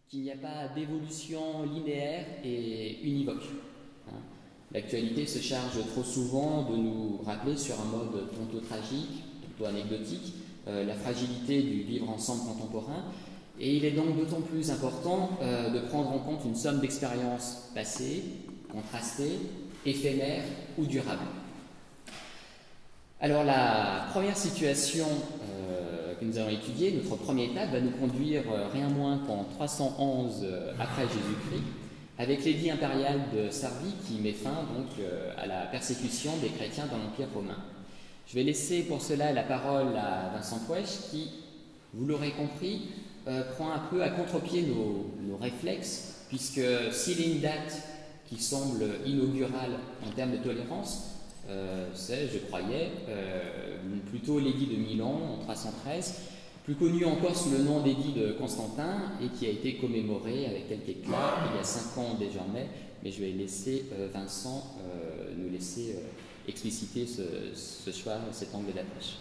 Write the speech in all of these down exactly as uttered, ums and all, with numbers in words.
qu'il n'y a pas d'évolution linéaire et univoque. L'actualité se charge trop souvent de nous rappeler sur un mode tantôt tragique, tantôt anecdotique, euh, la fragilité du vivre ensemble contemporain. Et il est donc d'autant plus important euh, de prendre en compte une somme d'expériences passées, contrastées, éphémères ou durables. Alors la première situation euh, que nous allons étudier, notre première étape, va nous conduire euh, rien moins qu'en trois cent onze euh, après Jésus-Christ, avec l'édit impérial de Sardi qui met fin donc euh, à la persécution des chrétiens dans l'Empire romain. Je vais laisser pour cela la parole à Vincent Pouèche qui, vous l'aurez compris, euh, prend un peu à contre-pied nos, nos réflexes, puisque s'il est une date qui semble inaugurale en termes de tolérance, euh, c'est, je croyais, euh, plutôt l'édit de Milan en trois cent treize, plus connu encore sous le nom d'édit de Constantin et qui a été commémoré avec quelques éclat il y a cinq ans désormais, mais je vais laisser euh, Vincent euh, nous laisser euh, expliciter ce, ce choix, cet angle d'approche.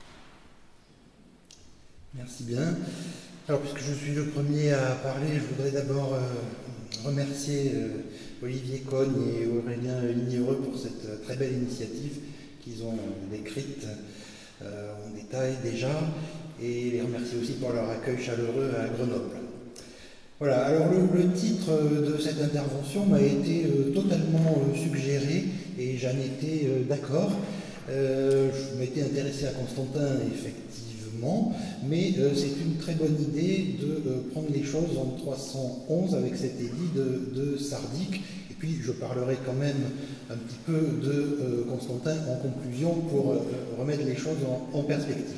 Merci bien. Alors, puisque je suis le premier à parler, je voudrais d'abord euh, remercier euh, Olivier Cogne et Aurélien Lignereux pour cette euh, très belle initiative qu'ils ont euh, décrite euh, en détail déjà, et les remercier aussi pour leur accueil chaleureux à Grenoble. Voilà, alors le, le titre de cette intervention m'a été euh, totalement euh, suggéré et j'en étais euh, d'accord. Euh, je m'étais intéressé à Constantin, effectivement, mais euh, c'est une très bonne idée de euh, prendre les choses en trois cent onze avec cet édit de, de Sardique. Et puis je parlerai quand même un petit peu de euh, Constantin en conclusion pour euh, remettre les choses en, en perspective.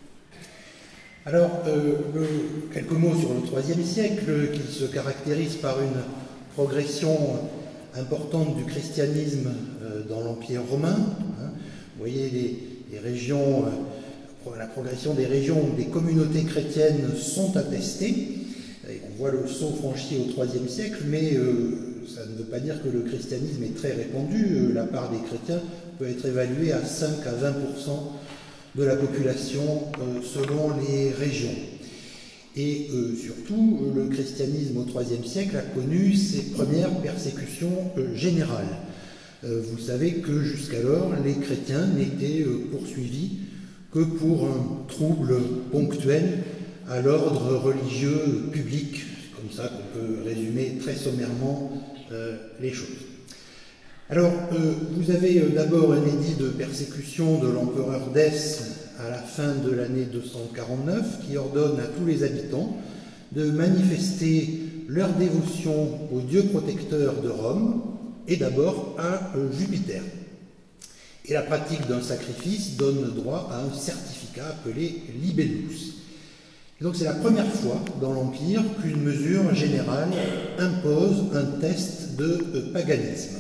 Alors, euh, le, quelques mots sur le troisième siècle, qui se caractérise par une progression importante du christianisme euh, dans l'Empire romain. Hein. Vous voyez les, les régions, euh, la progression des régions où des communautés chrétiennes sont attestées. Et on voit le saut franchi au troisième siècle, mais euh, ça ne veut pas dire que le christianisme est très répandu. Euh, la part des chrétiens peut être évaluée à cinq à vingt pour cent de la population euh, selon les régions. Et euh, surtout, euh, le christianisme au troisième siècle a connu ses premières persécutions euh, générales. Euh, vous savez que jusqu'alors, les chrétiens n'étaient euh, poursuivis que pour un trouble ponctuel à l'ordre religieux public. C'est comme ça qu'on peut résumer très sommairement euh, les choses. Alors, euh, vous avez euh, d'abord un édit de persécution de l'empereur Dèce à la fin de l'année deux cent quarante-neuf qui ordonne à tous les habitants de manifester leur dévotion au dieu protecteur de Rome et d'abord à euh, Jupiter. Et la pratique d'un sacrifice donne droit à un certificat appelé libellus. Et donc c'est la première fois dans l'Empire qu'une mesure générale impose un test de euh, paganisme.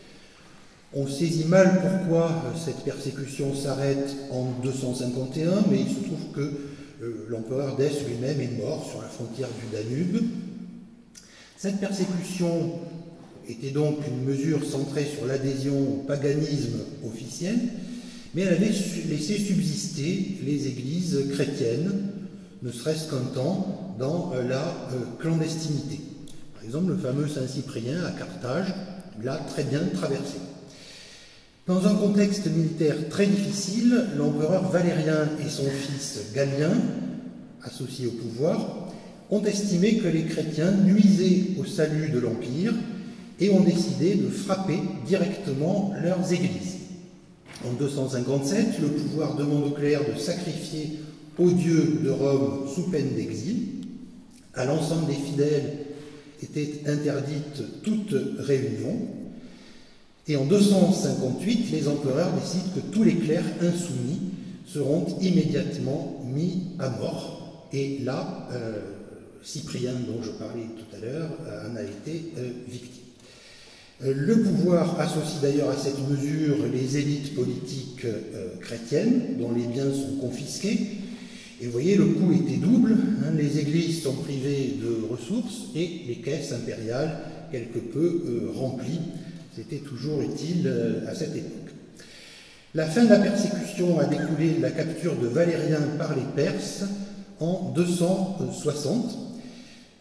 On saisit mal pourquoi cette persécution s'arrête en deux cent cinquante et un, mais il se trouve que euh, l'empereur Dèce lui-même est mort sur la frontière du Danube. Cette persécution était donc une mesure centrée sur l'adhésion au paganisme officiel, mais elle avait laissé subsister les églises chrétiennes, ne serait-ce qu'un temps, dans la euh, clandestinité. Par exemple, le fameux Saint-Cyprien à Carthage l'a très bien traversé. Dans un contexte militaire très difficile, l'empereur Valérien et son fils Galien, associés au pouvoir, ont estimé que les chrétiens nuisaient au salut de l'Empire et ont décidé de frapper directement leurs églises. En deux cent cinquante-sept, le pouvoir demande au clerc de sacrifier aux dieux de Rome sous peine d'exil. À l'ensemble des fidèles était interdite toute réunion. Et en deux cent cinquante-huit, les empereurs décident que tous les clercs insoumis seront immédiatement mis à mort. Et là, euh, Cyprien, dont je parlais tout à l'heure, en a été euh, victime. Euh, le pouvoir associe d'ailleurs à cette mesure les élites politiques euh, chrétiennes, dont les biens sont confisqués. Et vous voyez, le coup était double. Hein, les églises sont privées de ressources et les caisses impériales, quelque peu euh, remplies. C'était toujours utile à cette époque. La fin de la persécution a découlé de la capture de Valérien par les Perses en deux cent soixante.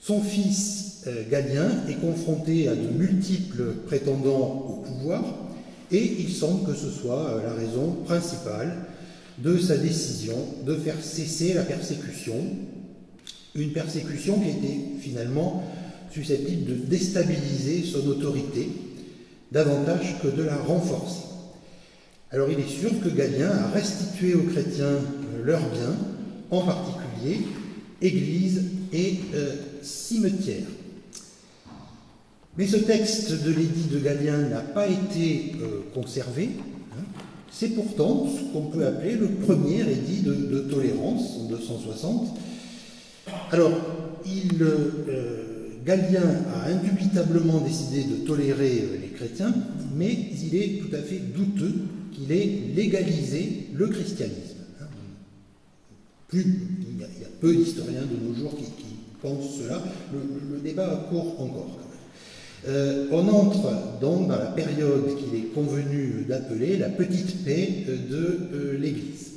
Son fils euh, Galien est confronté à de multiples prétendants au pouvoir, et il semble que ce soit euh, la raison principale de sa décision de faire cesser la persécution, une persécution qui était finalement susceptible de déstabiliser son autorité davantage que de la renforcer. Alors il est sûr que Galien a restitué aux chrétiens leurs biens, en particulier églises et euh, cimetières. Mais ce texte de l'édit de Galien n'a pas été euh, conservé. Hein. C'est pourtant ce qu'on peut appeler le premier édit de, de tolérance, en deux cent soixante. Alors, il, euh, Galien a indubitablement décidé de tolérer euh, les chrétiens, mais il est tout à fait douteux qu'il ait légalisé le christianisme. Hein. Plus, il, y a, il y a peu d'historiens de nos jours qui, qui pensent cela. Le, le débat court encore. Euh, on entre donc dans la période qu'il est convenu d'appeler la petite paix de euh, l'Église.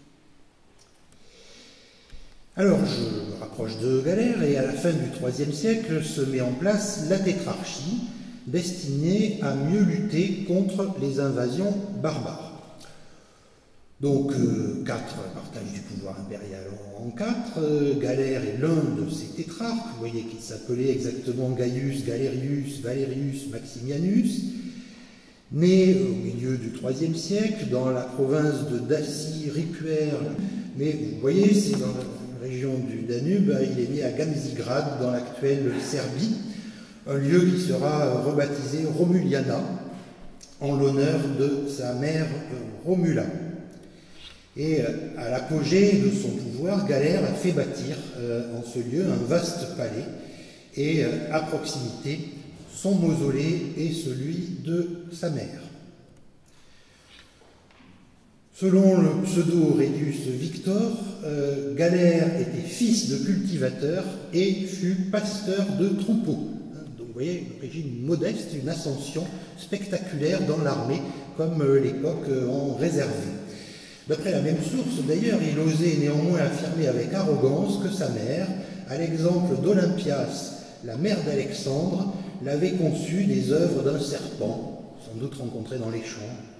Alors, je me rapproche de Galère, et à la fin du troisième siècle se met en place la tétrarchie, destinée à mieux lutter contre les invasions barbares. Donc, euh, quatre partage du pouvoir impérial en, en quatre. Euh, Galère est l'un de ces tétrarques. Vous voyez qu'il s'appelait exactement Gaius Galerius Valerius Maximianus, né au milieu du troisième siècle dans la province de Dacie Ripuaire. Mais vous voyez, c'est dans la région du Danube. Il est né à Gamzigrad, dans l'actuelle Serbie, un lieu qui sera rebaptisé Romuliana en l'honneur de sa mère Romula. Et à l'apogée de son pouvoir, Galère a fait bâtir euh, en ce lieu un vaste palais, et euh, à proximité son mausolée et celui de sa mère. Selon le pseudo Rédius Victor, euh, Galère était fils de cultivateur et fut pasteur de troupeaux. Donc vous voyez, une origine modeste, une ascension spectaculaire dans l'armée, comme euh, l'époque euh, en réservait. D'après la même source, d'ailleurs, il osait néanmoins affirmer avec arrogance que sa mère, à l'exemple d'Olympias, la mère d'Alexandre, l'avait conçu des œuvres d'un serpent, sans doute rencontré dans les champs.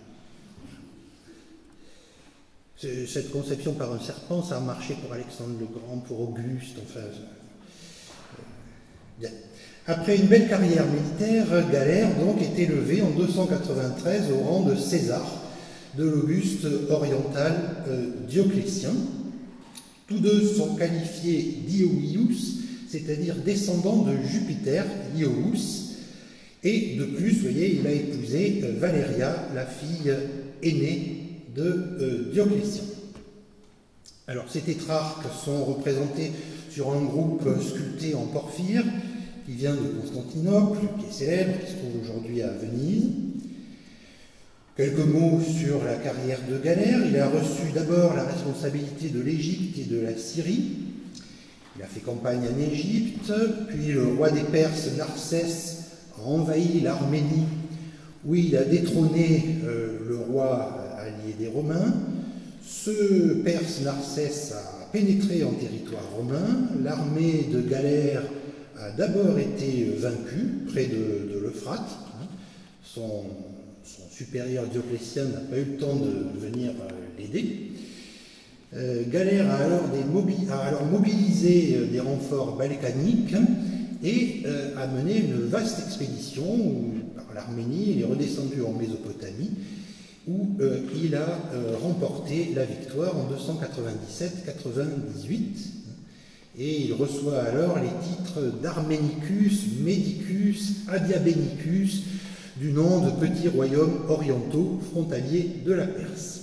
Cette conception par un serpent, ça a marché pour Alexandre le Grand, pour Auguste, enfin... Euh, bien. Après une belle carrière militaire, Galère donc est élevé en deux cent quatre-vingt-treize au rang de César, de l'Auguste oriental euh, Dioclétien. Tous deux sont qualifiés d'Ioius, c'est-à-dire descendants de Jupiter, Ious, et de plus, vous voyez, il a épousé euh, Valéria, la fille aînée de euh, Dioclétien. Alors, ces tétrarques sont représentés sur un groupe sculpté en porphyre, qui vient de Constantinople, qui est célèbre, qui se trouve aujourd'hui à Venise. Quelques mots sur la carrière de Galère. Il a reçu d'abord la responsabilité de l'Égypte et de la Syrie. Il a fait campagne en Égypte, puis le roi des Perses, Narsès, a envahi l'Arménie, où il a détrôné euh, le roi allié des Romains. Ce Perse Narsès a pénétré en territoire romain. L'armée de Galère a d'abord été vaincue près de, de l'Euphrate. Son Son supérieur Dioclétien n'a pas eu le temps de venir euh, l'aider. Euh, Galère a alors, des mobi a alors mobilisé euh, des renforts balkaniques et euh, a mené une vaste expédition où, par l'Arménie. Il est redescendu en Mésopotamie, où euh, il a euh, remporté la victoire en deux cent quatre-vingt-dix-sept quatre-vingt-dix-huit. Et il reçoit alors les titres d'Arménicus, Medicus, Adiabenicus, du nom de petits royaumes orientaux frontaliers de la Perse.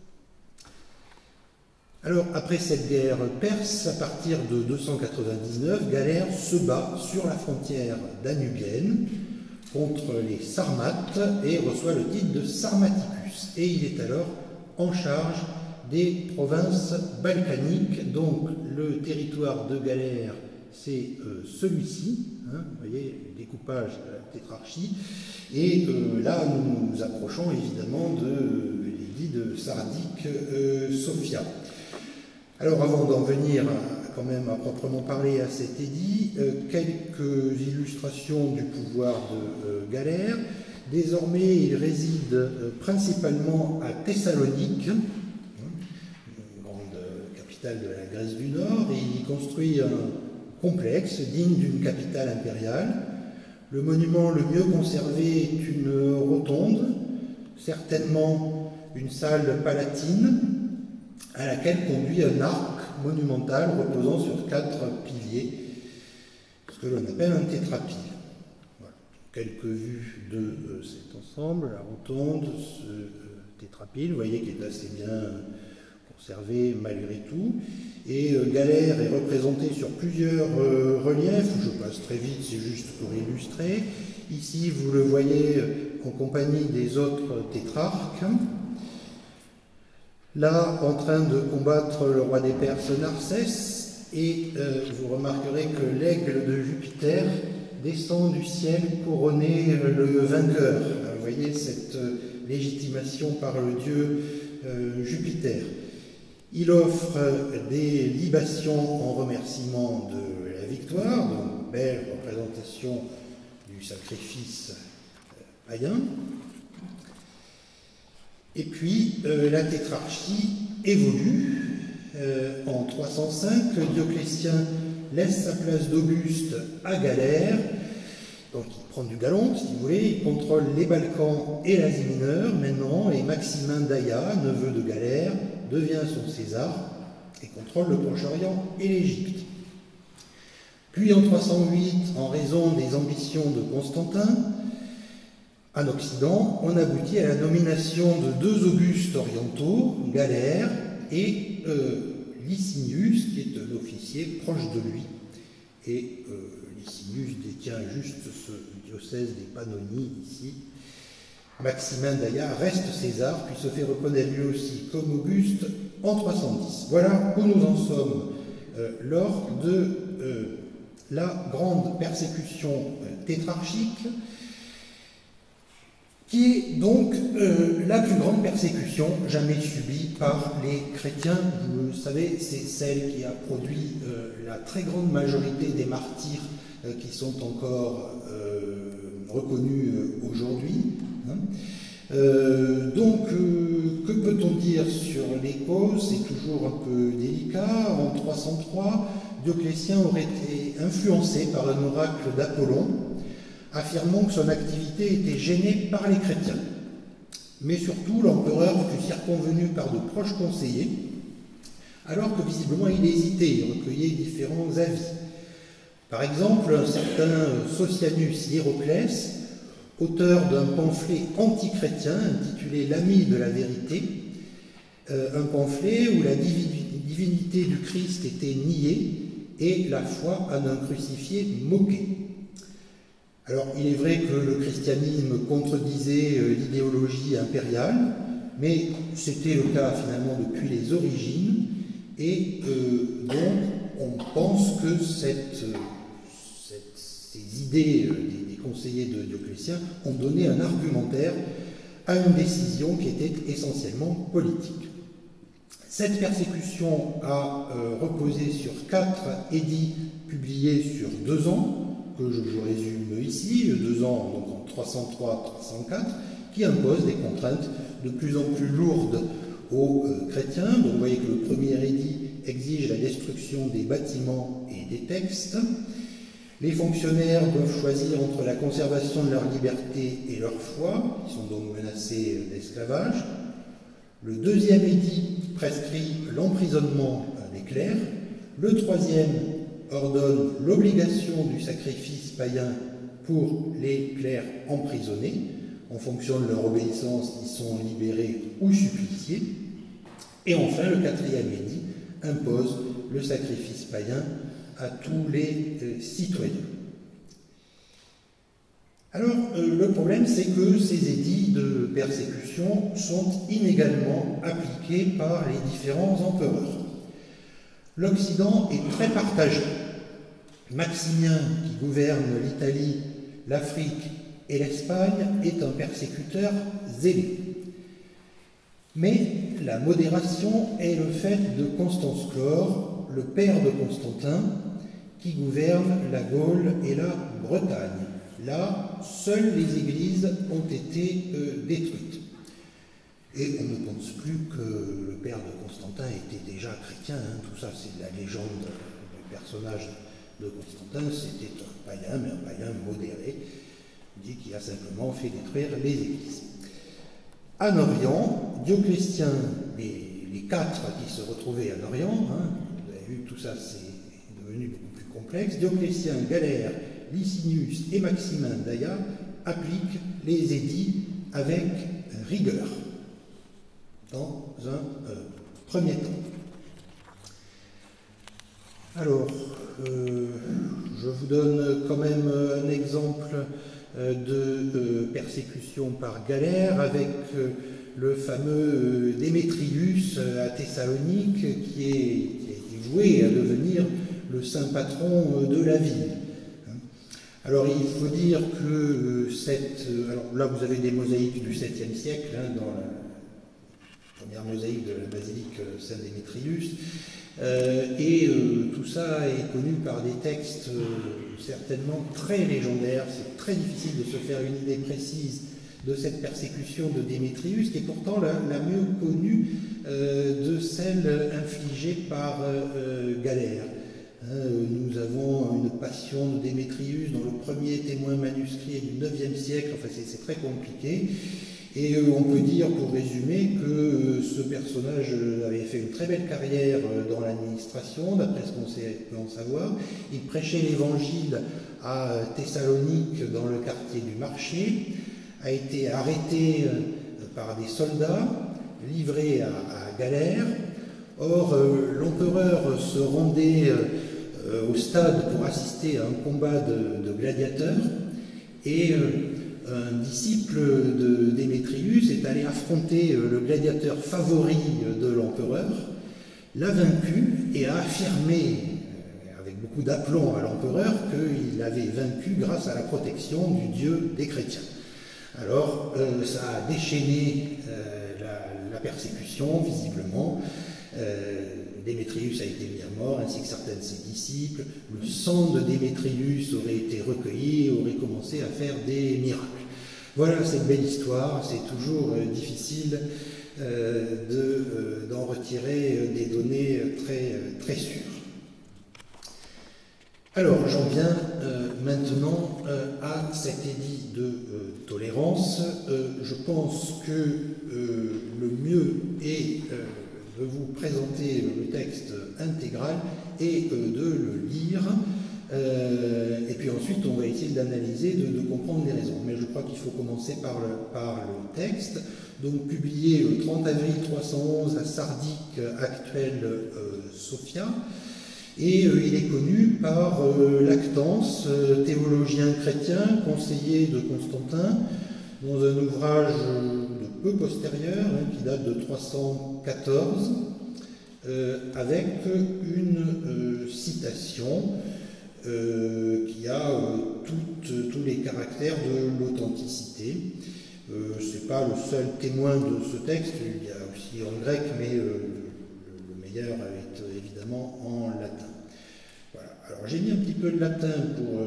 Alors, après cette guerre perse, à partir de deux cent quatre-vingt-dix-neuf, Galère se bat sur la frontière danubienne contre les Sarmates et reçoit le titre de Sarmaticus. Et il est alors en charge des provinces balkaniques. Donc, le territoire de Galère, c'est euh, celui-ci, hein, vous voyez, le découpage de la tétrarchie. Et euh, là, nous nous approchons évidemment de euh, l'édit de Sardique euh, Sophia. Alors, avant d'en venir à quand même à proprement parler à cet édit, euh, quelques illustrations du pouvoir de euh, Galère. Désormais, il réside euh, principalement à Thessalonique, une grande capitale de la Grèce du Nord, et il y construit un complexe digne d'une capitale impériale. Le monument le mieux conservé est une rotonde, certainement une salle palatine, à laquelle conduit un arc monumental reposant sur quatre piliers, ce que l'on appelle un tétrapile. Voilà. Quelques vues de euh, cet ensemble, la rotonde, ce euh, tétrapile, vous voyez qu'il est assez bien conservé malgré tout. Et euh, Galère est représenté sur plusieurs euh, reliefs, je passe très vite, c'est juste pour illustrer. Ici, vous le voyez en compagnie des autres tétrarques. Là, en train de combattre le roi des Perses Narsès, et euh, vous remarquerez que l'aigle de Jupiter descend du ciel couronner le vainqueur. Vous voyez cette euh, légitimation par le dieu euh, Jupiter. Il offre des libations en remerciement de la victoire, donc belle représentation du sacrifice euh, païen. Et puis, euh, la tétrarchie évolue. Euh, en trois cent cinq, Dioclétien laisse sa place d'Auguste à Galère. Donc, il prend du galon, si vous voulez. Il contrôle les Balkans et l'Asie mineure, maintenant. Et Maximin d'Aïa, neveu de Galère, devient son César et contrôle le Proche-Orient et l'Égypte. Puis, en trois cent huit, en raison des ambitions de Constantin, en Occident, on aboutit à la nomination de deux Augustes orientaux, Galère et euh, Licinius, qui est un officier proche de lui. Et euh, Licinius détient juste ce diocèse des Pannonies ici. Maximin d'Aïa reste César, puis se fait reconnaître lui aussi comme Auguste en trois cent dix. Voilà où nous en sommes euh, lors de euh, la grande persécution euh, tétrarchique, qui est donc euh, la plus grande persécution jamais subie par les chrétiens. Vous le savez, c'est celle qui a produit euh, la très grande majorité des martyrs euh, qui sont encore euh, reconnus euh, aujourd'hui. Hein. Euh, donc, euh, que peut-on dire sur les causes? C'est toujours un peu délicat. En trois cent trois, Dioclétien aurait été influencé par un oracle d'Apollon, affirmant que son activité était gênée par les chrétiens. Mais surtout, l'empereur fut circonvenu par de proches conseillers, alors que visiblement il hésitait, il recueillait différents avis. Par exemple, un certain Socianus Hieroclès, auteur d'un pamphlet antichrétien intitulé « L'ami de la vérité », euh, un pamphlet où la divinité du Christ était niée et la foi en un crucifié moquée. Alors, il est vrai que le christianisme contredisait euh, l'idéologie impériale, mais c'était le cas finalement depuis les origines, et euh, donc on pense que cette, cette, ces idées euh, des, des conseillers de Dioclétien ont donné un argumentaire à une décision qui était essentiellement politique. Cette persécution a euh, reposé sur quatre édits publiés sur deux ans, que je vous résume ici, deux ans donc en trois cent trois trois cent quatre, qui imposent des contraintes de plus en plus lourdes aux euh, chrétiens. Donc vous voyez que le premier édit exige la destruction des bâtiments et des textes. Les fonctionnaires doivent choisir entre la conservation de leur liberté et leur foi, qui sont donc menacés d'esclavage. Le deuxième édit prescrit l'emprisonnement des clercs. Le troisième ordonne l'obligation du sacrifice païen pour les clercs emprisonnés. En fonction de leur obéissance, ils sont libérés ou suppliciés. Et enfin, le quatrième édit impose le sacrifice païen à tous les euh, citoyens. Alors, euh, le problème, c'est que ces édits de persécution sont inégalement appliqués par les différents empereurs. L'Occident est très partagé. Maximien, qui gouverne l'Italie, l'Afrique et l'Espagne, est un persécuteur zélé. Mais la modération est le fait de Constance Chlore, le père de Constantin, qui gouverne la Gaule et la Bretagne. Là, seules les églises ont été euh, détruites. Et on ne pense plus que le père de Constantin était déjà chrétien, hein. Tout ça c'est la légende du personnage de Constantin, c'était un païen, mais un païen modéré, dit qu'il a simplement fait détruire les églises. En Orient, Dioclétien, les, les quatre qui se retrouvaient en Orient, hein, vous avez vu, tout ça c'est devenu beaucoup plus complexe, Dioclétien, Galère, Licinius et Maximin d'Aia appliquent les édits avec rigueur dans un euh, premier temps. Alors, euh, je vous donne quand même un exemple euh, de euh, persécution par galère avec euh, le fameux euh, Démétrius à Thessalonique qui, est, qui a été voué à devenir le saint patron de la ville. Alors il faut dire que euh, cette... Euh, alors là vous avez des mosaïques du septième siècle, hein, dans la première mosaïque de la basilique Saint-Démétrius, euh, et euh, tout ça est connu par des textes euh, certainement très légendaires. C'est très difficile de se faire une idée précise de cette persécution de Démétrius, qui est pourtant la, la mieux connue euh, de celle infligée par euh, Galère. Nous avons une passion de Démétrius dont le premier témoin manuscrit est du neuvième siècle, enfin c'est très compliqué. Et on peut dire, pour résumer, que ce personnage avait fait une très belle carrière dans l'administration, d'après ce qu'on peut en savoir. Il prêchait l'évangile à Thessalonique, dans le quartier du marché, a été arrêté par des soldats, livré à, à Galère. Or, l'empereur se rendait au stade pour assister à un combat de, de gladiateurs, et un disciple de Démétrius est allé affronter le gladiateur favori de l'empereur, l'a vaincu et a affirmé, avec beaucoup d'aplomb à l'empereur, qu'il avait vaincu grâce à la protection du Dieu des chrétiens. Alors, euh, ça a déchaîné euh, la, la persécution, visiblement. Euh, Démétrius a été mis à mort, ainsi que certains de ses disciples. Le sang de Démétrius aurait été recueilli et aurait commencé à faire des miracles. Voilà cette belle histoire. C'est toujours euh, difficile euh, de, euh, d'en retirer euh, des données très, euh, très sûres. Alors, j'en viens euh, maintenant euh, à cet édit de euh, tolérance. Euh, je pense que euh, le mieux est euh, de vous présenter le texte intégral et euh, de le lire. Euh, et puis ensuite, on va essayer d'analyser, de, de comprendre les raisons. Mais je crois qu'il faut commencer par le, par le texte. Donc, publié le trente avril trois cent onze à Sardique, actuelle euh, Sofia. Et euh, il est connu par euh, Lactance, euh, théologien chrétien, conseiller de Constantin, dans un ouvrage de peu postérieur, hein, qui date de trois cent quatorze, euh, avec une euh, citation euh, qui a euh, toutes, tous les caractères de l'authenticité. Euh, ce n'est pas le seul témoin de ce texte, il y a aussi en grec, mais euh, le, le meilleur est évidemment en latin. Voilà. Alors j'ai mis un petit peu de latin pour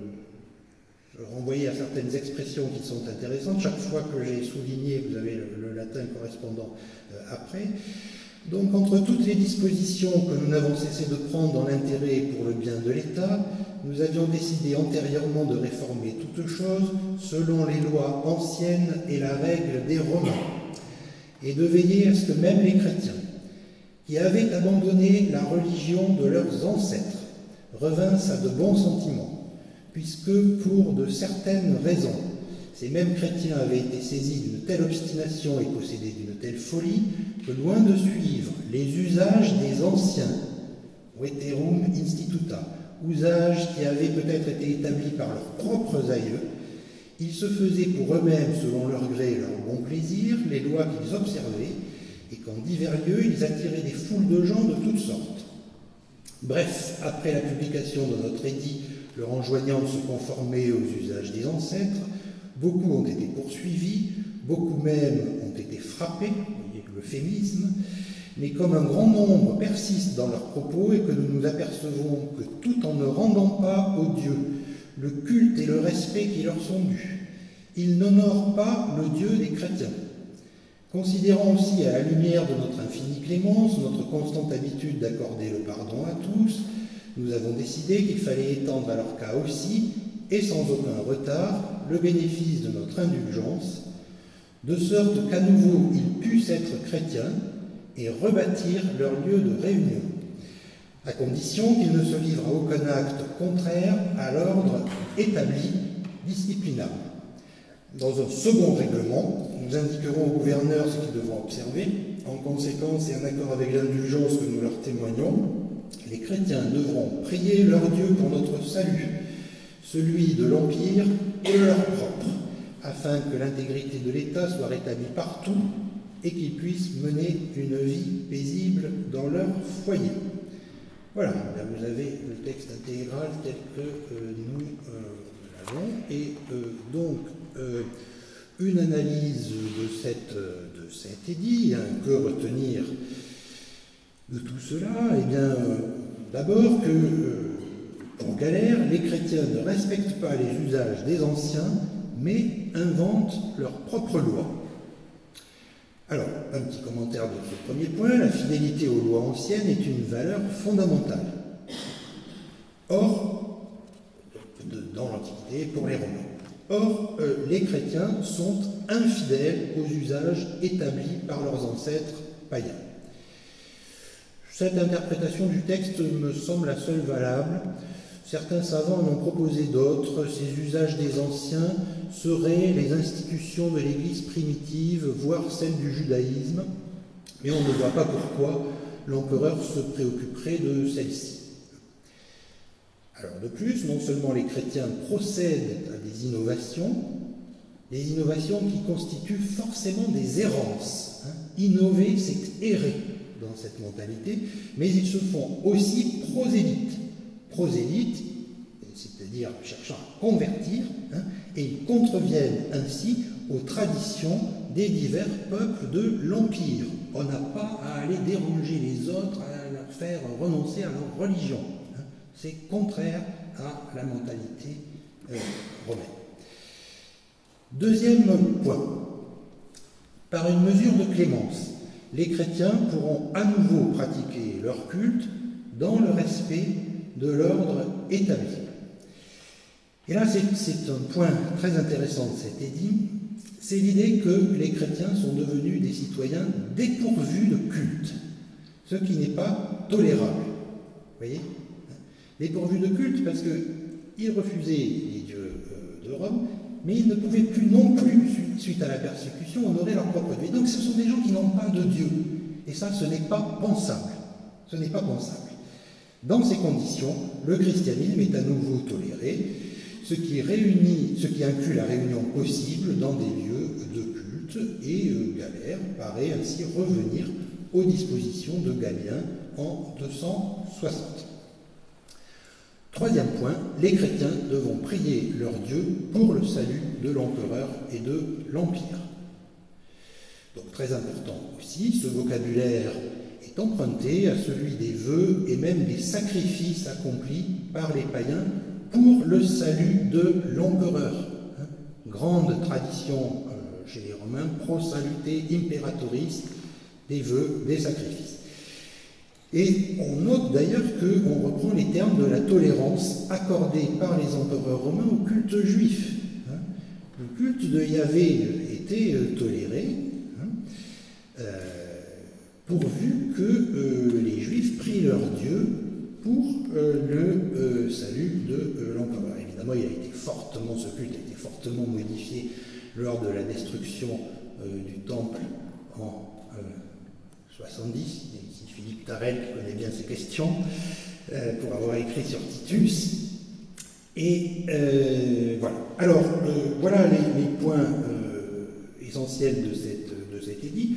euh, renvoyer à certaines expressions qui sont intéressantes. Chaque fois que j'ai souligné, vous avez le, le latin correspondant euh, après. Donc entre toutes les dispositions que nous n'avons cessé de prendre dans l'intérêt et pour le bien de l'État, nous avions décidé antérieurement de réformer toutes choses selon les lois anciennes et la règle des Romains, et de veiller à ce que même les chrétiens, qui avaient abandonné la religion de leurs ancêtres, revinssent à de bons sentiments, puisque pour de certaines raisons, ces mêmes chrétiens avaient été saisis d'une telle obstination et possédés d'une telle folie, que loin de suivre les usages des anciens, veterum instituta, usages qui avaient peut-être été établis par leurs propres aïeux, ils se faisaient pour eux-mêmes, selon leur gré et leur bon plaisir, les lois qu'ils observaient, et qu'en divers lieux, ils attiraient des foules de gens de toutes sortes. Bref, après la publication de notre édit leur enjoignant de se conformer aux usages des ancêtres, beaucoup ont été poursuivis, beaucoup même ont été frappés, vous voyez l'euphémisme, mais comme un grand nombre persiste dans leurs propos et que nous nous apercevons que tout en ne rendant pas aux dieux le culte et le respect qui leur sont dus, ils n'honorent pas le Dieu des chrétiens. Considérant aussi à la lumière de notre infinie clémence, notre constante habitude d'accorder le pardon à tous, nous avons décidé qu'il fallait étendre à leur cas aussi, et sans aucun retard, le bénéfice de notre indulgence, de sorte qu'à nouveau ils puissent être chrétiens et rebâtir leur lieu de réunion, à condition qu'ils ne se livrent à aucun acte contraire à l'ordre établi disciplinable. Dans un second règlement, nous indiquerons aux gouverneurs ce qu'ils devront observer. En conséquence, et en accord avec l'indulgence que nous leur témoignons, les chrétiens devront prier leur Dieu pour notre salut, celui de l'Empire et le leur propre, afin que l'intégrité de l'État soit rétablie partout et qu'ils puissent mener une vie paisible dans leur foyer. Voilà, là vous avez le texte intégral tel que euh, nous euh, l'avons. Et euh, donc, euh, une analyse de, cette, de cet édit, hein, que retenir de tout cela? Eh bien, euh, d'abord que, euh, pour Galère, les chrétiens ne respectent pas les usages des anciens, mais inventent leur propre loi. Alors, un petit commentaire de ce premier point, la fidélité aux lois anciennes est une valeur fondamentale. Or, dans l'Antiquité, pour les Romains. Or, euh, les chrétiens sont infidèles aux usages établis par leurs ancêtres païens. Cette interprétation du texte me semble la seule valable. Certains savants en ont proposé d'autres. Ces usages des anciens seraient les institutions de l'Église primitive, voire celles du judaïsme, mais on ne voit pas pourquoi l'empereur se préoccuperait de celles-ci. Alors de plus, non seulement les chrétiens procèdent à des innovations, des innovations qui constituent forcément des errances. Hein. Innover, c'est errer dans cette mentalité, mais ils se font aussi prosélytes. Prosélytes, c'est-à-dire cherchant à convertir, hein, et ils contreviennent ainsi aux traditions des divers peuples de l'Empire. On n'a pas à aller déranger les autres, à leur faire renoncer à leur religion. Hein. C'est contraire à la mentalité euh, romaine. Deuxième point, par une mesure de clémence, les chrétiens pourront à nouveau pratiquer leur culte dans le respect de l'ordre établi. Et là, c'est un point très intéressant de cet édit, c'est l'idée que les chrétiens sont devenus des citoyens dépourvus de culte, ce qui n'est pas tolérable. Vous voyez? Dépourvus de culte parce qu'ils refusaient les dieux de Rome, mais ils ne pouvaient plus non plus, suite à la persécution, honorer leur propre Dieu. Donc ce sont des gens qui n'ont pas de Dieu. Et ça, ce n'est pas pensable. Ce n'est pas pensable. Dans ces conditions, le christianisme est à nouveau toléré, ce qui, réunit, ce qui inclut la réunion possible dans des lieux de culte, et euh, Galère paraît ainsi revenir aux dispositions de Galien en deux cent soixante. Troisième point, les chrétiens devront prier leur Dieu pour le salut de l'empereur et de l'Empire. Donc très important aussi, ce vocabulaire est emprunté à celui des vœux et même des sacrifices accomplis par les païens pour le salut de l'empereur. Hein, grande tradition euh, chez les Romains, pro salute imperatoris, des vœux, des sacrifices. Et on note d'ailleurs qu'on reprend les termes de la tolérance accordée par les empereurs romains au culte juif. Hein. Le culte de Yahvé était euh, toléré, hein, euh, pourvu que euh, les Juifs prient leur Dieu pour euh, le euh, salut de euh, l'empereur. Évidemment, il a été fortement, ce culte a été fortement modifié lors de la destruction euh, du temple en euh, soixante-dix. Il y a ici Philippe Tarel qui connaît bien ces questions, euh, pour avoir écrit sur Titus. Et euh, voilà. Alors, euh, voilà les, les points euh, essentiels de, cette, de cet édit.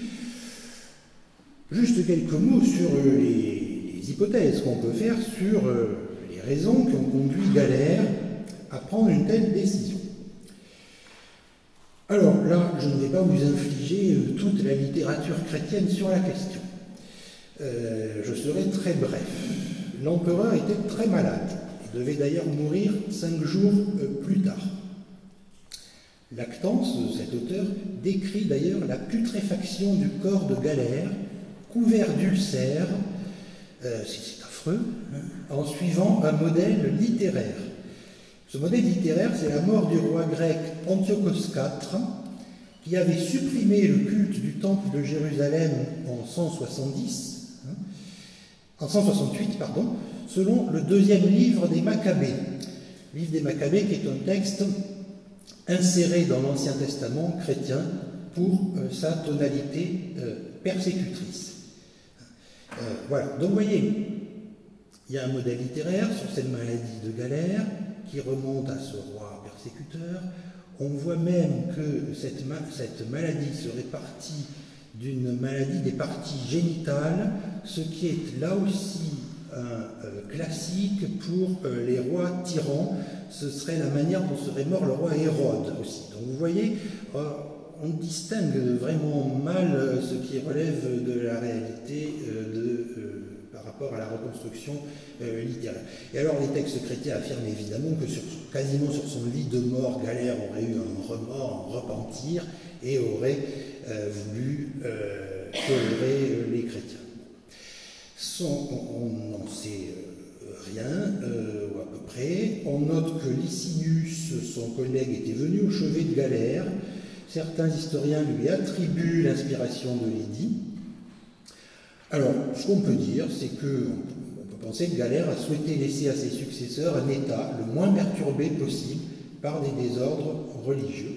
Juste quelques mots sur euh, les, les hypothèses qu'on peut faire sur euh, les raisons qui ont conduit Galère à prendre une telle décision. Alors là, je ne vais pas vous infliger euh, toute la littérature chrétienne sur la question. Euh, je serai très bref. L'empereur était très malade. Il devait d'ailleurs mourir cinq jours euh, plus tard. Lactance, cet auteur, décrit d'ailleurs la putréfaction du corps de Galère, couvert d'ulcères, euh, c'est affreux, hein, en suivant un modèle littéraire. Ce modèle littéraire, c'est la mort du roi grec Antiochos quatre, qui avait supprimé le culte du temple de Jérusalem en cent soixante-dix, hein, en cent soixante-huit, pardon, selon le deuxième livre des Maccabées. Le livre des Maccabées qui est un texte inséré dans l'Ancien Testament chrétien pour euh, sa tonalité euh, persécutrice. Euh, voilà, donc vous voyez, il y a un modèle littéraire sur cette maladie de Galère qui remonte à ce roi persécuteur. On voit même que cette, ma cette maladie serait partie d'une maladie des parties génitales, ce qui est là aussi un euh, classique pour euh, les rois tyrans. Ce serait la manière dont serait mort le roi Hérode aussi. Donc vous voyez, euh, on distingue vraiment mal euh, ce qui relève de la réalité euh, de, euh, par rapport à la reconstruction euh, littéraire. Et alors les textes chrétiens affirment évidemment que sur, quasiment sur son lit de mort, Galère aurait eu un remords, un repentir et aurait euh, voulu euh, tolérer euh, les chrétiens. Son, on n'en sait euh, rien, euh, ou à peu près. On note que Licinius, son collègue, était venu au chevet de Galère. Certains historiens lui attribuent l'inspiration de Lydie. Alors, ce qu'on peut dire, c'est que on peut penser que Galère a souhaité laisser à ses successeurs un état le moins perturbé possible par des désordres religieux.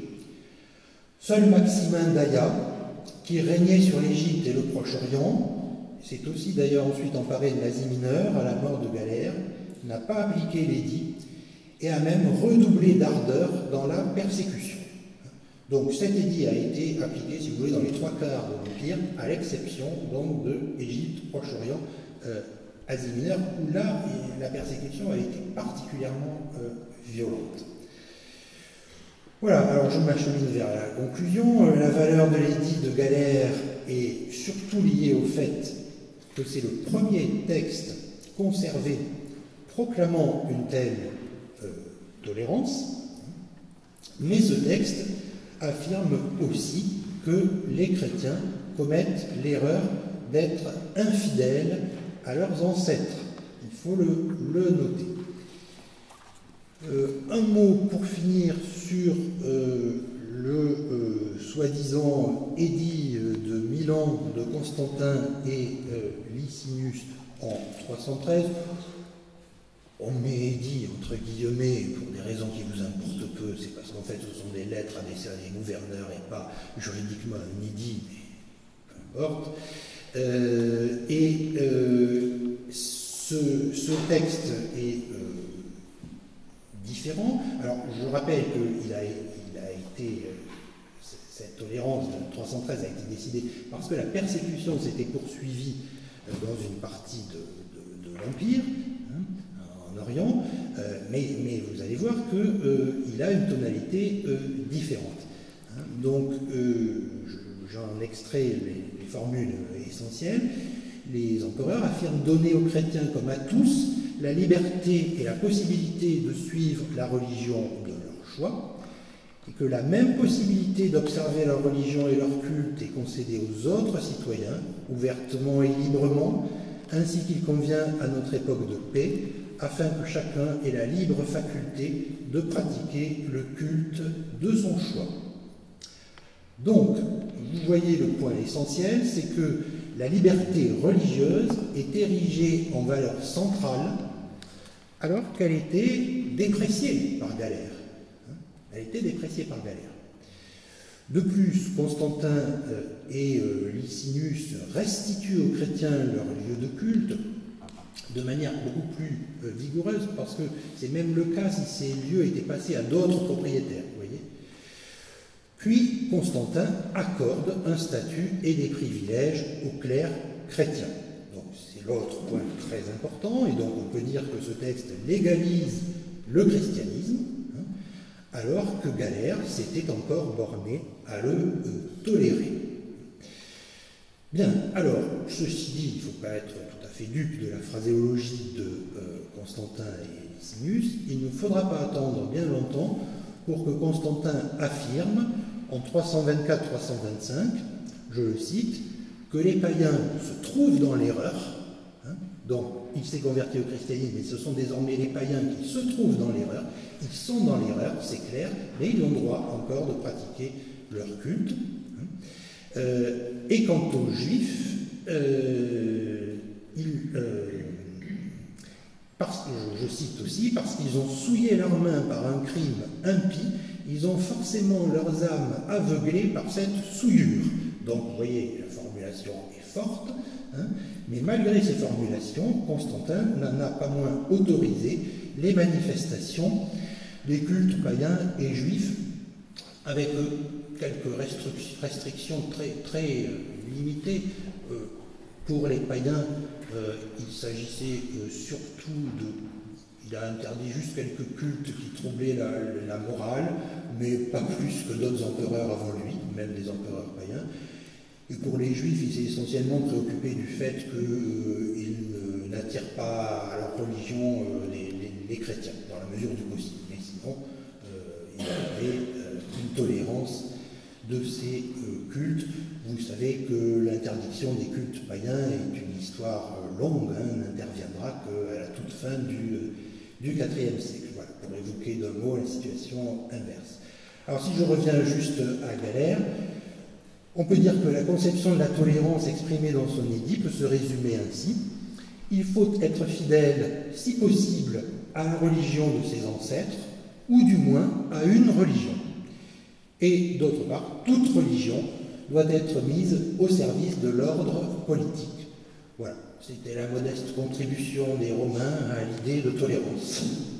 Seul Maximin d'Aia, qui régnait sur l'Égypte et le Proche-Orient, s'est aussi d'ailleurs ensuite emparé de l'Asie mineure à la mort de Galère, n'a pas appliqué l'édit et a même redoublé d'ardeur dans la persécution. Donc cet édit a été appliqué, si vous voulez, dans les trois quarts de l'Empire, à l'exception donc de l'Égypte, Proche-Orient, euh, Asie mineure, où là, la persécution a été particulièrement euh, violente. Voilà, alors je m'achemine vers la conclusion. La valeur de l'édit de Galère est surtout liée au fait que c'est le premier texte conservé proclamant une telle euh, tolérance, mais ce texte affirme aussi que les chrétiens commettent l'erreur d'être infidèles à leurs ancêtres. Il faut le, le noter. Euh, un mot pour finir sur euh, le euh, soi-disant édit de Milan de Constantin et euh, Licinius en trois cent treize. On met édit entre guillemets pour des raisons qui vous importent peu, c'est parce qu'en fait ce sont des lettres adressées à des gouverneurs et pas juridiquement un édit, mais peu importe. Euh, et euh, ce, ce texte est euh, différent. Alors, je rappelle qu'il a, il a été, euh, cette tolérance de trois cent treize a été décidée parce que la persécution s'était poursuivie euh, dans une partie de, de, de l'Empire, hein, en Orient, euh, mais, mais vous allez voir qu'il euh, a une tonalité euh, différente. Hein. Donc, euh, j'en extrais les, les formules essentielles. Les empereurs affirment donner aux chrétiens comme à tous la liberté et la possibilité de suivre la religion de leur choix, et que la même possibilité d'observer leur religion et leur culte est concédée aux autres citoyens, ouvertement et librement, ainsi qu'il convient à notre époque de paix, afin que chacun ait la libre faculté de pratiquer le culte de son choix. Donc, vous voyez le point essentiel, c'est que la liberté religieuse est érigée en valeur centrale alors qu'elle était dépréciée par Galère. Elle était dépréciée par Galère. De plus, Constantin euh, et euh, Licinius restituent aux chrétiens leur lieu de culte de manière beaucoup plus euh, vigoureuse, parce que c'est même le cas si ces lieux étaient passés à d'autres propriétaires, vous voyez. Puis, Constantin accorde un statut et des privilèges aux clercs chrétiens. Donc, c'est l'autre point très important, et donc on peut dire que ce texte légalise le christianisme, hein, alors que Galère s'était encore borné à le euh, tolérer. Bien, alors, ceci dit, il ne faut pas être tout à fait dupe de la phraséologie de euh, Constantin et Licinius. Il ne faudra pas attendre bien longtemps pour que Constantin affirme, en trois cent vingt-quatre trois cent vingt-cinq, je le cite, que les païens se trouvent dans l'erreur. Hein, donc, il s'est converti au christianisme, mais ce sont désormais les païens qui se trouvent dans l'erreur. Ils sont dans l'erreur, c'est clair, mais ils ont le droit encore de pratiquer leur culte. Hein. Euh, et quant aux Juifs, euh, ils, euh, parce, je, je cite aussi, parce qu'ils ont souillé leurs mains par un crime impie, ils ont forcément leurs âmes aveuglées par cette souillure. Donc, vous voyez, la formulation est forte, hein, mais malgré ces formulations, Constantin n'en a pas moins autorisé les manifestations des cultes païens et juifs, avec euh, quelques restrictions très, très euh, limitées. Euh, pour les païens, euh, il s'agissait euh, surtout de... Il a interdit juste quelques cultes qui troublaient la, la morale, mais pas plus que d'autres empereurs avant lui, même des empereurs païens. Et pour les Juifs, il s'est essentiellement préoccupé du fait qu'ils euh, n'attirent pas à leur religion euh, les, les, les chrétiens, dans la mesure du possible. Mais sinon, euh, il y avait euh, une tolérance de ces euh, cultes. Vous savez que l'interdiction des cultes païens est une histoire euh, longue, hein, n'interviendra qu'à la toute fin du, euh, du quatrième siècle, voilà, pour évoquer d'un mot la situation inverse. Alors si je reviens juste à Galère, on peut dire que la conception de la tolérance exprimée dans son édit peut se résumer ainsi. Il faut être fidèle, si possible, à la religion de ses ancêtres, ou du moins à une religion. Et d'autre part, toute religion doit être mise au service de l'ordre politique. Voilà, c'était la modeste contribution des Romains à l'idée de tolérance.